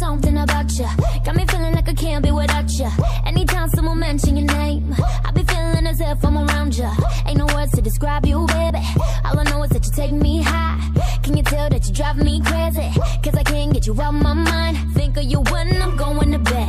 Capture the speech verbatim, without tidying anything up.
something about you. Got me feeling like I can't be without you. Anytime someone mention your name, I be feeling as if I'm around you. Ain't no words to describe you, baby. All I know is that you take me high. Can you tell that you drive me crazy? Cause I can't get you out my mind. Think of you when I'm going to bed.